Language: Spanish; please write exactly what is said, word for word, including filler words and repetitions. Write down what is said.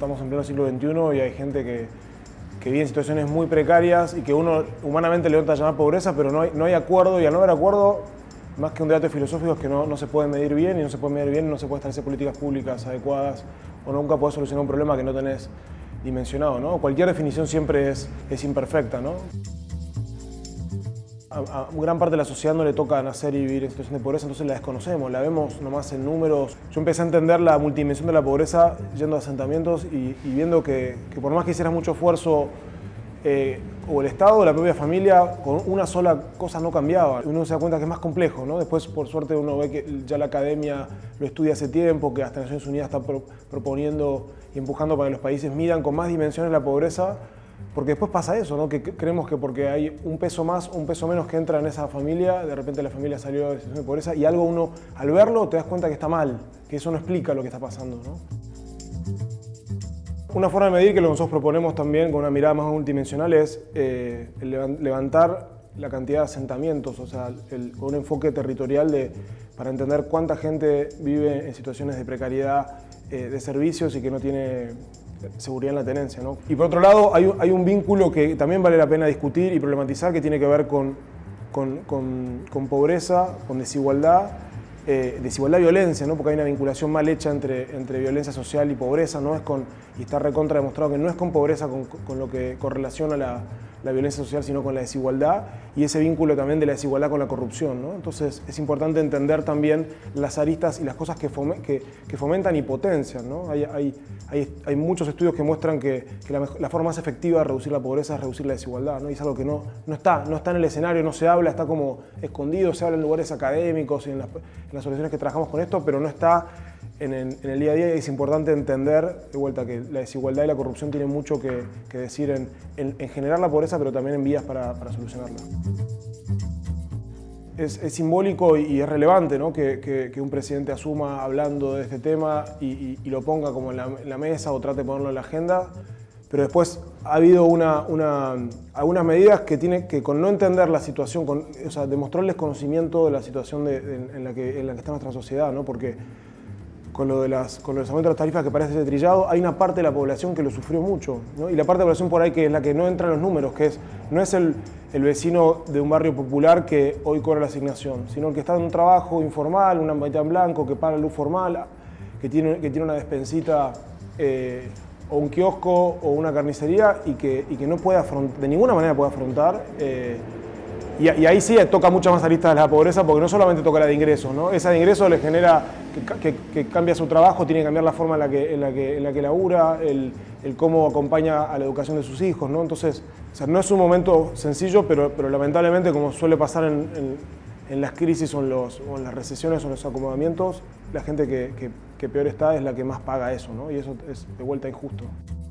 estamos en pleno siglo veintiuno y hay gente que, que vive en situaciones muy precarias y que uno humanamente le gusta llamar pobreza, pero no hay, no hay acuerdo, y al no haber acuerdo, más que un debate filosófico, es que no, no se puede medir bien, y no se puede medir bien, no se puede establecer políticas públicas adecuadas, o nunca podés solucionar un problema que no tenés dimensionado, ¿no? Cualquier definición siempre es, es imperfecta, ¿no? A, a gran parte de la sociedad no le toca nacer y vivir en situación de pobreza, entonces la desconocemos, la vemos nomás en números. Yo empecé a entender la multidimensión de la pobreza yendo a asentamientos y, y viendo que, que por más que hicieras mucho esfuerzo, eh, o el Estado o la propia familia, con una sola cosa no cambiaba. Uno se da cuenta que es más complejo, ¿no? Después, por suerte, uno ve que ya la academia lo estudia hace tiempo, que hasta Naciones Unidas está pro, proponiendo y empujando para que los países midan con más dimensiones la pobreza, porque después pasa eso, ¿no? Que creemos que porque hay un peso más o un peso menos que entra en esa familia, de repente la familia salió de situación de pobreza, y algo uno, al verlo, te das cuenta que está mal, que eso no explica lo que está pasando, ¿no? Una forma de medir que lo que nosotros proponemos también con una mirada más multidimensional es eh, el levantar la cantidad de asentamientos, o sea, el, con un enfoque territorial de, para entender cuánta gente vive en situaciones de precariedad eh, de servicios y que no tiene seguridad en la tenencia, ¿no? Y por otro lado, hay un, hay un vínculo que también vale la pena discutir y problematizar, que tiene que ver con, con, con, con pobreza, con desigualdad, Eh, desigualdad y violencia, ¿no? Porque hay una vinculación mal hecha entre, entre violencia social y pobreza, no es con, y está recontra demostrado que no es con pobreza con, con lo que correlaciona la, la violencia social, sino con la desigualdad, y ese vínculo también de la desigualdad con la corrupción, ¿no? Entonces es importante entender también las aristas y las cosas que, fomen, que, que fomentan y potencian, ¿no? Hay, hay, hay, hay muchos estudios que muestran que, que la, la forma más efectiva de reducir la pobreza es reducir la desigualdad, ¿no? Y es algo que no, no, está, no está en el escenario, no se habla, está como escondido, se habla en lugares académicos y en las, en las soluciones que trabajamos con esto, pero no está en el, en el día a día, y es importante entender, de vuelta, que la desigualdad y la corrupción tienen mucho que, que decir en, en, en generar la pobreza, pero también en vías para, para solucionarla. Es, es simbólico y, y es relevante, ¿no? que, que, que un presidente asuma hablando de este tema y, y, y lo ponga como en la, en la mesa o trate de ponerlo en la agenda, pero después ha habido una, una, algunas medidas que, tiene, que con no entender la situación, con, o sea, demostrar el desconocimiento de la situación de, en, en, la que, en la que está nuestra sociedad, ¿no? Porque con lo de las, con los aumentos de las tarifas que parece ser trillado, hay una parte de la población que lo sufrió mucho, ¿no? Y la parte de la población por ahí que es la que no entra en los números, que es, no es el, el vecino de un barrio popular que hoy cobra la asignación, sino el que está en un trabajo informal, una mitad en blanco, que paga luz formal, que tiene, que tiene una despensita eh, o un kiosco o una carnicería y que, y que no puede afrontar, de ninguna manera puede afrontar. Eh, y, y ahí sí toca muchas más aristas de la pobreza, porque no solamente toca la de ingresos, ¿no? Esa de ingresos le genera que, que, que cambia su trabajo, tiene que cambiar la forma en la que, en la que, en la que labura, el, el cómo acompaña a la educación de sus hijos, ¿no? Entonces, o sea, no es un momento sencillo, pero, pero lamentablemente, como suele pasar en, en, en las crisis o en, los, o en las recesiones o en los acomodamientos, la gente que, que, que peor está es la que más paga eso, ¿no? Y eso es de vuelta injusto.